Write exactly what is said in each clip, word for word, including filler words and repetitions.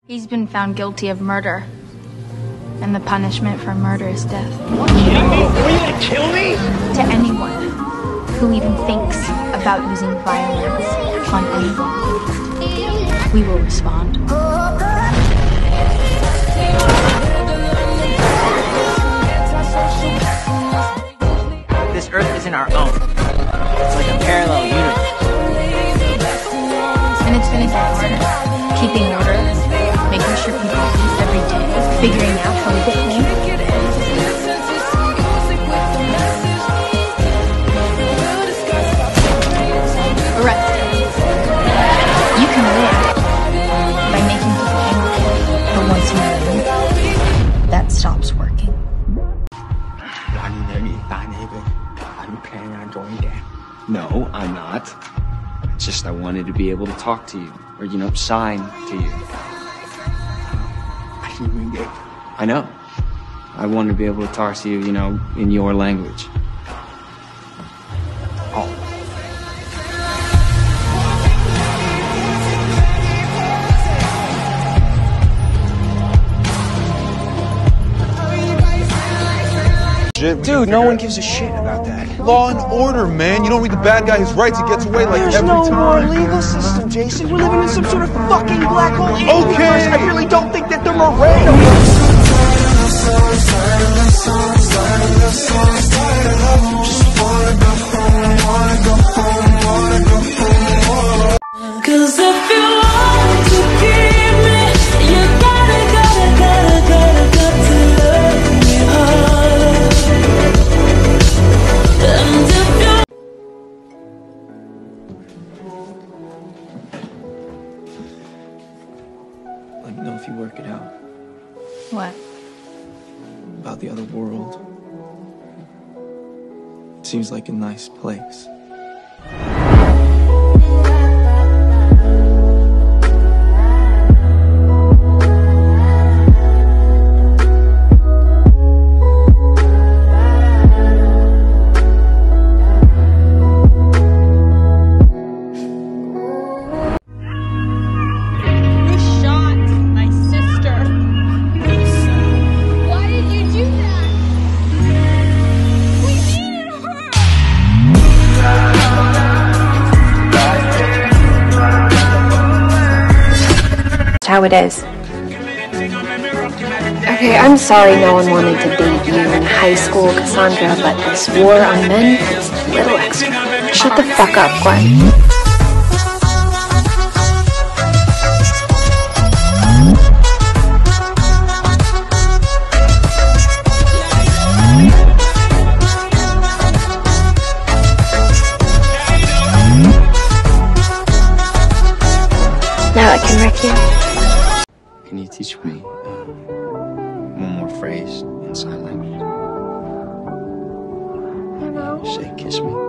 He's been found guilty of murder, and the punishment for murder is death. Are you kidding me? Are you gonna kill me? To anyone who even thinks about using violence on anyone, we will respond. This Earth isn't our own. It's like a parallel universe. And it's gonna get harder. Keeping order, making sure people eat every day, figuring out how we get home. Arrested. You can live by making people angry, but once you learn, that stops working. No, I'm not. It's just I wanted to be able to talk to you, or, you know, sign to you. I know. I wanted to be able to talk to you, you know, in your language. Oh. Dude, no one gives a shit about that. Law and order, man. You don't read the bad guy his rights, he gets away like There's every no time. more legal system, Jason. We're living in some sort of fucking black hole universe. Okay. I really don't think that they're more random. Cause if you want to keep me, you gotta, gotta, gotta, gotta, got to love me hard. And if you Let me know if you work it out. What? About the other world. It seems like a nice place. How it is. Okay, I'm sorry no one wanted to date you in high school, Cassandra, but this war on men is a little extra. Shut the fuck up, Gwen. Now I can wreck you. Can you teach me uh, one more phrase in sign language? Say, kiss me.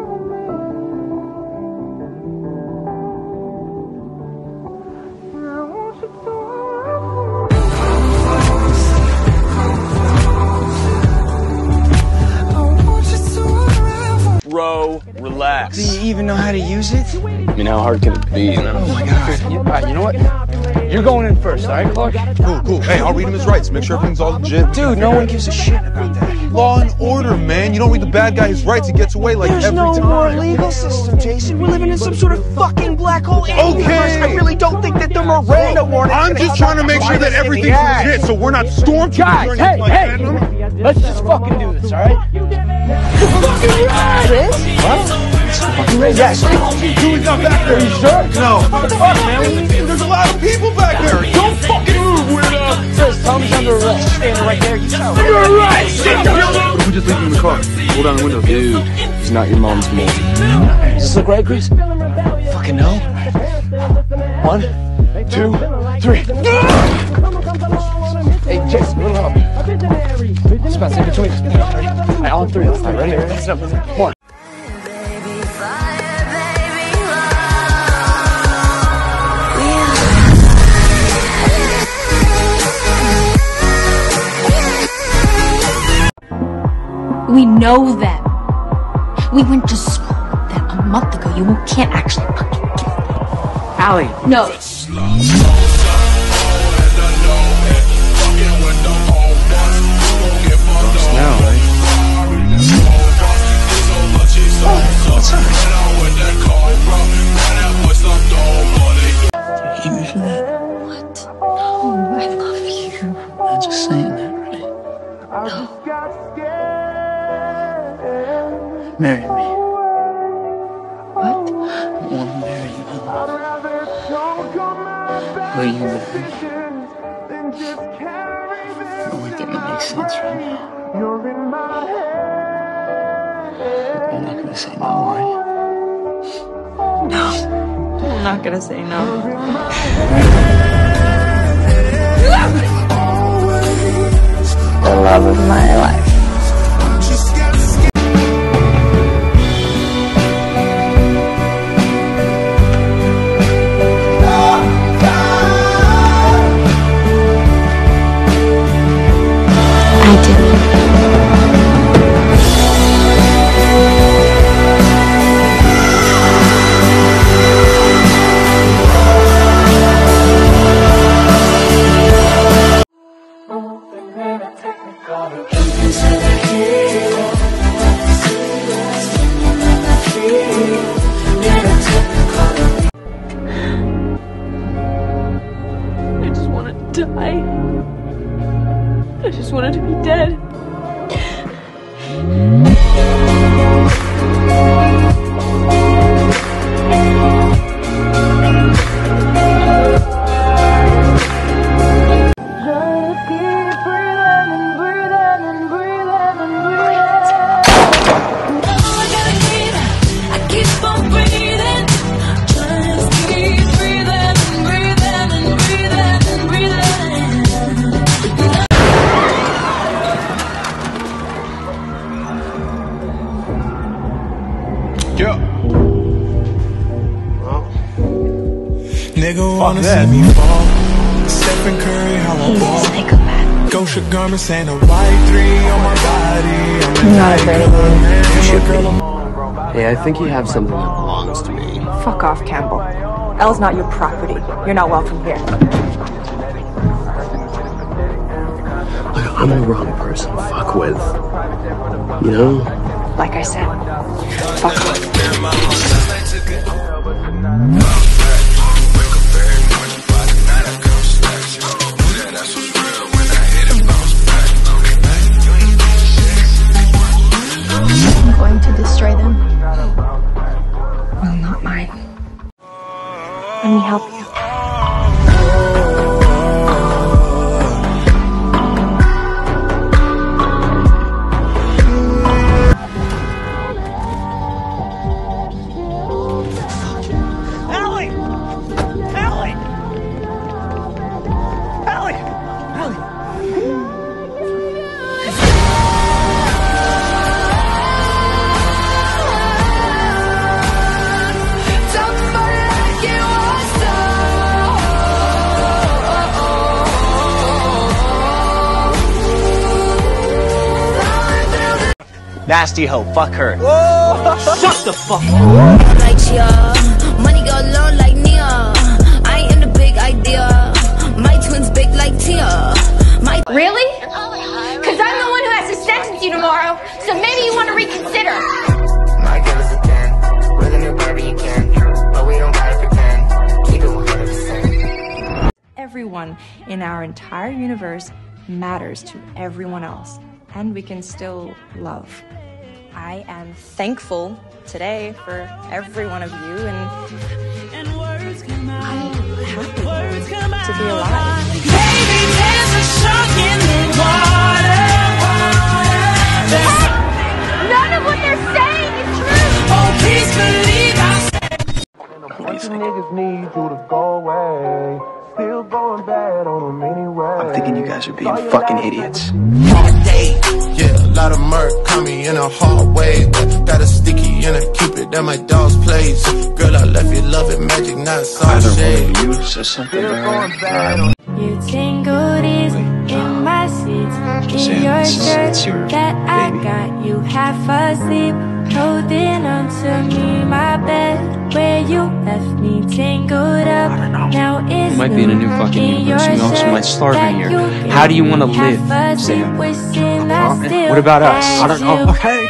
Bro, relax. Do you even know how to use it? I mean, how hard can it be, you know? Oh my god. You, uh, you know what? You're going in first, all right, Clark? Cool, cool. Hey, I'll read him his rights. Make sure everything's all legit. Dude, no one gives a shit about that. Law and order, man. You don't read the bad guy his rights, he gets away like There's every no time. more legal system, Jason. We're living in some sort of fucking black hole universe. Okay. I really don't think that they're more random. I'm just trying to make sure that everything's Yeah. legit, so we're not stormtroopers Guys, or hey, anything like hey! that. Let's just fucking do this, all right? Fucking right! Chris? What? Yes. Julie's not back there. Are you sure? No. What the fuck, man? There's a lot of people back there. Don't fucking move, weirdo! Chris, Tommy's under arrest. Standing right there. You know. You're right! Sit down! What if we just leave him in the car? Roll down the window. Dude, he's not your mom's mate. Does this look right, Chris? Fucking no. One, two, three. Hey, Chase, a little help. It's about to say between us. All right, on three. All right, ready? Ready? Step. One. We know them. We went to school with them a month ago. You can't actually fucking kill them. Allie. No. only thing that makes sense right now. You're not gonna say no, are you? No, I'm not gonna say no. The love of my life. I do. I just wanted to die. I just wanted to be dead. Nigga wanna see me fall. Stephen Curry, how I ball. Gosha garments and a white three on my body. I'm not afraid of him. You should be. Hey, I think you have something that belongs to me. Fuck off, Campbell. Elle's not your property. You're not welcome here. Look, I'm the wrong person to fuck with. You know? Like I said, fuck off. I'm going to destroy them. Well, not mine. Let me help you. Nasty hoe, fuck her. Shut the fuck up. Like Chia, money go low like Nia. I am the big idea. My twins big like Tia. My Really? Because I'm the one who has to sentence you tomorrow, so maybe you want to reconsider. My girl is a ten. With a new Barbie you can. But we don't gotta pretend. Keep it one hundred percent. Everyone in our entire universe matters to everyone else, and we can still love. I am thankful today for every one of you, and I'm happy to be alive. baby, there's a shark in the water. None of what they're saying is true. Oh, please believe I Bunch of niggas need you to go away. Still going bad on them anyway. I'm thinking you guys are being fucking idiots. Yeah, a lot of murk caught me in a hard way, but got a sticky and I keep it at my dog's place. Girl, I left you love it, magic, not soft shade. Either one of you says something to her. You tingled easy in my seats, in saying, your it's- shirt it's your that I baby. got you half asleep, holding onto me, my bed where you left me tangled up. Now it's You might be in a new fucking universe, and you also might starve in here. How do you want to live, Sam? What about us? I don't know. Okay.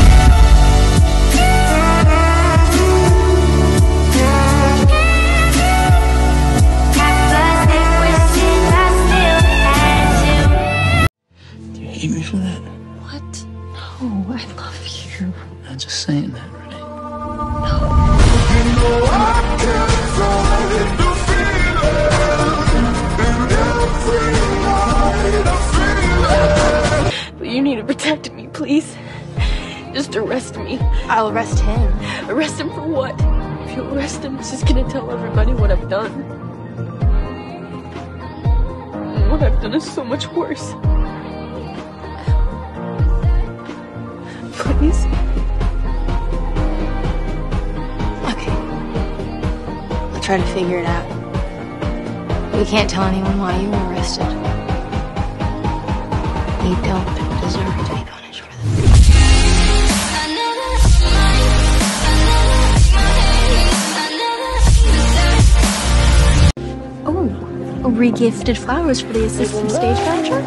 Do you hate me for that? What? No, I love you. I'm just saying that, right? You know I can't fight the feeling. I'll arrest him. Arrest him for what? If you arrest him, he's just gonna tell everybody what I've done. And what I've done is so much worse. Please. Okay. I'll try to figure it out. We can't tell anyone why you were arrested. You don't deserve to be punished for this. Oh, re-gifted flowers for the assistant stage manager?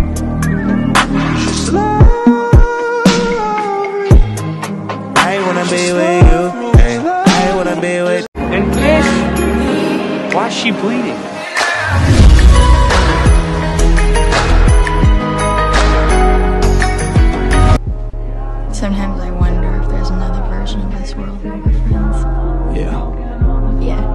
I wanna be with you. Hey, I wanna be with you. And this? Why is she bleeding? Sometimes I wonder if there's another version of this world where we're friends. Yeah. Yeah.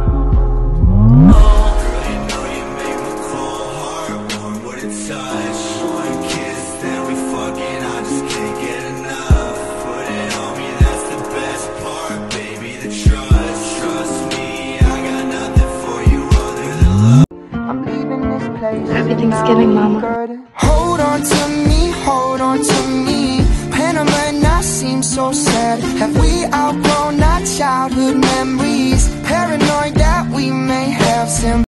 Happy Thanksgiving, Mama. Hold on to me, hold on to me. Panama and I seem so sad. Have we outgrown our childhood memories? Paranoid that we may have some.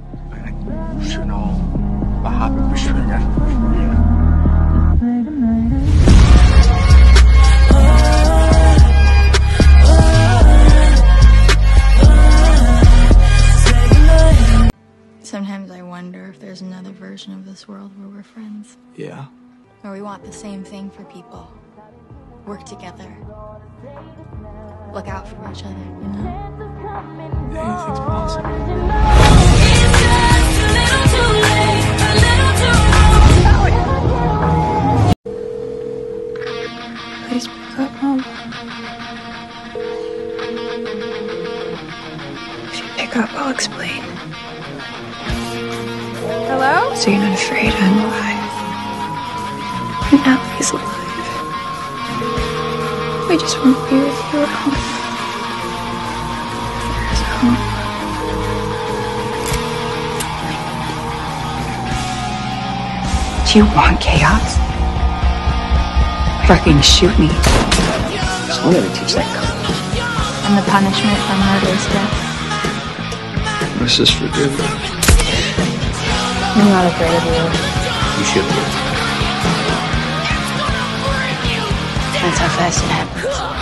Sometimes I wonder if there's another version of this world where we're friends. Yeah. Where we want the same thing for people. Work together. Look out for each other, you know? Anything's possible. Please pick up, Mom. If you pick up, I'll explain. Hello? So you're not afraid I'm alive. And Allie's alive. I just want to be with you at home. There's home. Do you want chaos? Fucking shoot me. Someone gotta teach that coach. And the punishment for murder is death. My sister did that. I'm not afraid of you. You should be. That's how fast it happens.